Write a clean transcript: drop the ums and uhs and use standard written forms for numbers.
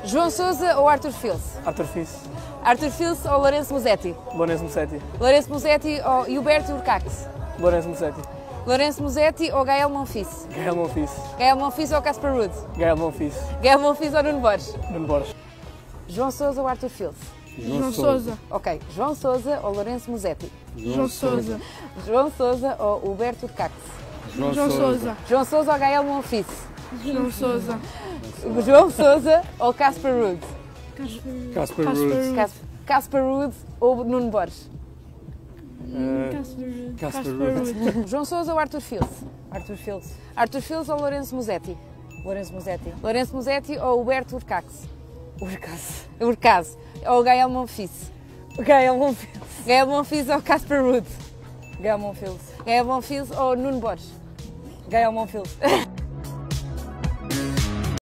João Sousa ou Arthur Fils? Arthur Fils. Arthur Fils ou Lourenço Musetti? Lourenço Musetti. Lourenço Musetti ou Gilberto Urcax? Lourenço Musetti. Lourenço Musetti ou Gael Monfils? Gael Monfils. Gael Monfils ou Casper Ruud? Gael Monfils. Gael Monfils ou Nuno Borges? Nuno Borges. João Sousa ou Arthur Fils? João Sousa. Ok. João Sousa ou Lourenço Musetti? João Sousa. João Sousa ou Gilberto Urcax? João Sousa. João Sousa ou Gael Monfils? João Sousa. João Sousa ou Casper Ruud? Casper Ruud. Casper Ruud ou Nuno Borges? Casper Ruud. João Sousa ou Arthur Fils? Arthur Fils. Arthur Fils ou Lourenço Musetti? Lourenço Musetti. Lourenço Musetti ou Gilberto Urcax? Urcas. Ou Gael Monfils? Gael Monfils. Gael Monfils ou Casper Ruud? Gael Monfils. Gael Monfils ou Nuno Borges? Gael Monfils.